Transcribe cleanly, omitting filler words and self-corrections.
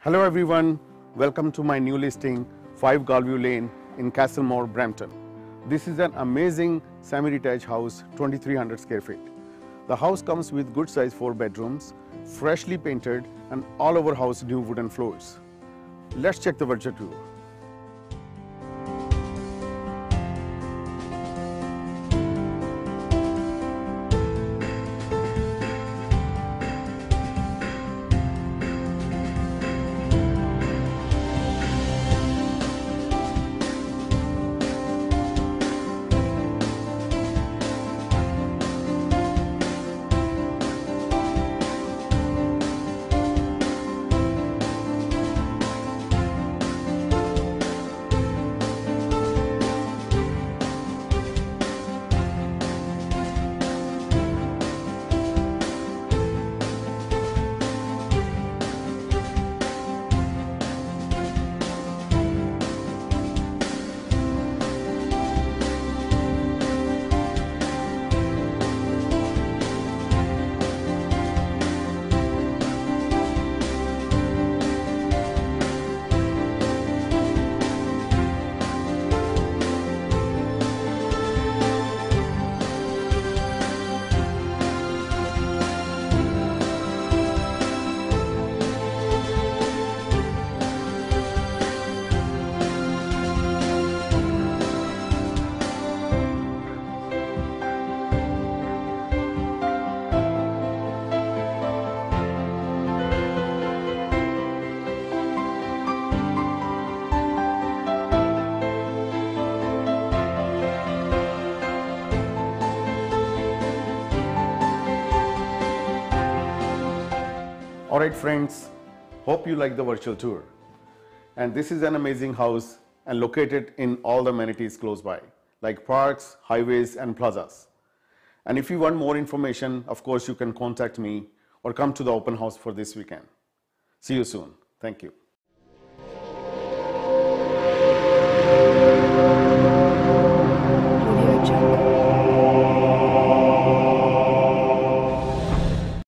Hello everyone, welcome to my new listing 5 Galview Lane in Castlemore, Brampton. This is an amazing semi-detached house, 2300 square feet. The house comes with good size 4 bedrooms, freshly painted and all over house new wooden floors. Let's check the virtual tour. Alright friends, hope you like the virtual tour. And this is an amazing house and located in all the amenities close by, like parks, highways and plazas. And if you want more information, of course you can contact me or come to the open house for this weekend. See you soon. Thank you.